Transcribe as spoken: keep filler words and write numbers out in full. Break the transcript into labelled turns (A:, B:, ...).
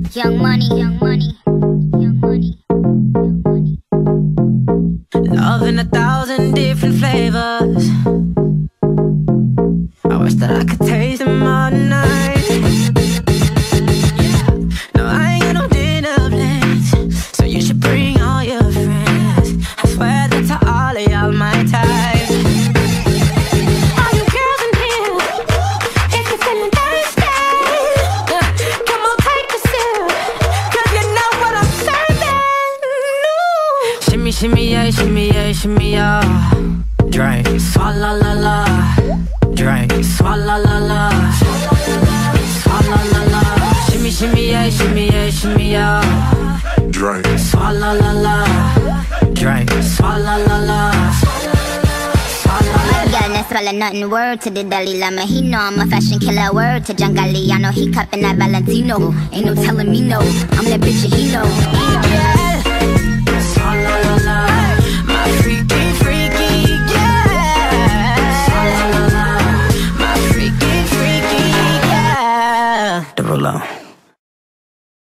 A: Young money, young money, young money, young money.
B: Love in a thousand different flavors. I wish that I could taste them all night. No, I ain't got no dinner plans, so you should bring all your friends. I swear that to all of y'all my type. All you girls in here, if you're feeling thirsty, come on, take a sip, 'cause you know what I'm serving. No. Shimmy, shimmy, yeah, shimmy, yeah, shimmy, yeah. Drink, swalla la la. Drink, swalla la la. Swalla la la. Shimmy, shimmy, yeah, shimmy, yeah, shimmy, yeah.
C: Drink,
B: swalla la la. Drink, swalla la la.
A: Girl, that's swallow nothing. Word to the Dalai Lama. He know I'm a fashion killer. Word to Jangali. I know he cupping that Valentino. Ain't no telling me no. I'm that bitch and he know.